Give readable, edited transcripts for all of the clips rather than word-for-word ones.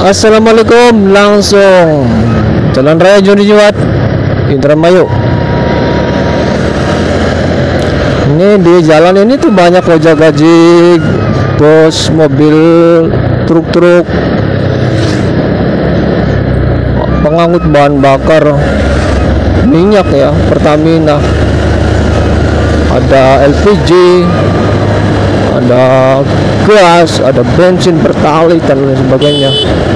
Assalamualaikum, langsung Jalan Raya Joni Juwat Indramayu. Ini di jalan ini tuh banyak ojek gajik, bus, mobil, truk-truk, pengangkut bahan bakar minyak ya, Pertamina, ada LPG, ada gas, ada bensin, pertalite dan lain sebagainya.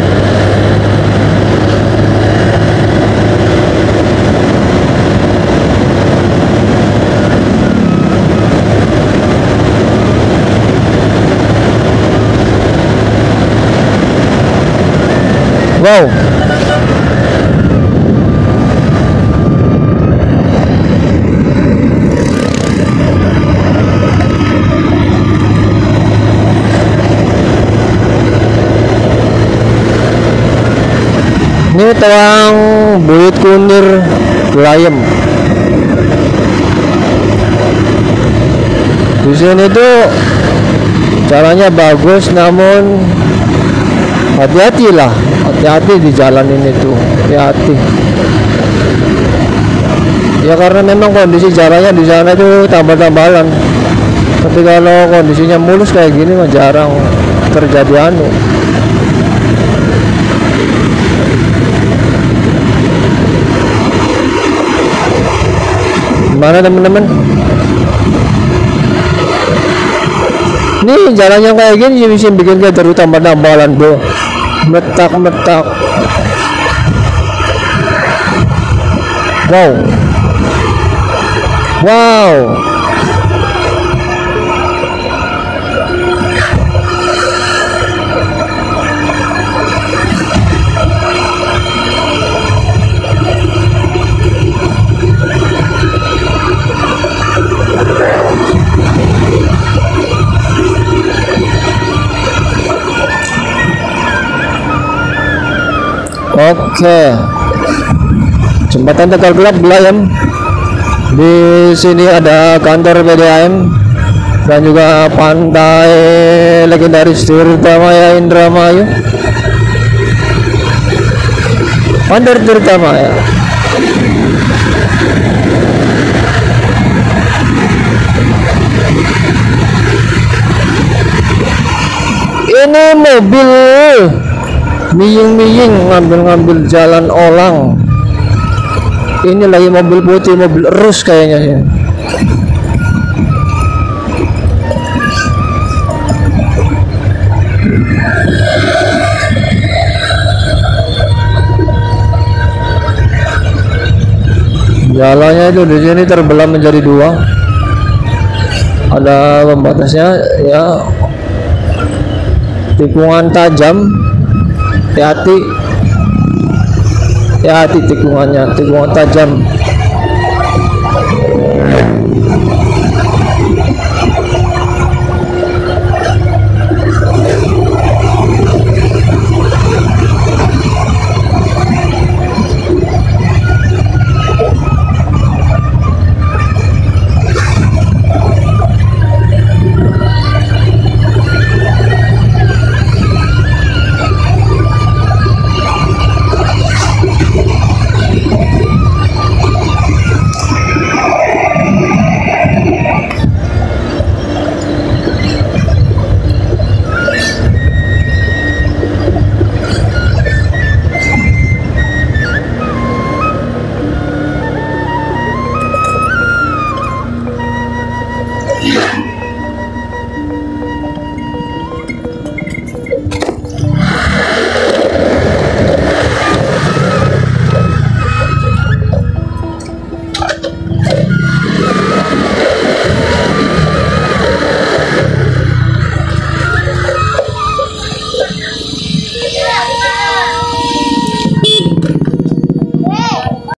Wow. Ini tawang Buyut Kunir Gelayem. Di sini tuh caranya bagus, namun hati-hatilah, hati-hati di jalan ini tuh, hati-hati. Ya karena memang kondisi jalannya di sana itu tambal-tambalan. Tapi kalau kondisinya mulus kayak gini mah jarang terjadi anu. Gimana teman-teman? Ini jalannya kayak gini bisa bikin kita terutama tambah-tambalan, bro. Metak-metak. Wow. Wow. Oke, jembatan Tegal Gelap Gelayem. Di sini ada kantor PDAM dan juga pantai legendaris Tirtamaya Indramayu. Pantai Tirtamaya. Ini mobil miying-miying ngambil-ngambil jalan olang. Ini lagi mobil putih, mobil erus kayaknya ya. Jalannya itu di sini terbelah menjadi dua. Ada pembatasnya ya. Tikungan tajam. Hati-hati, hati-hati tikungannya, tikungan tajam.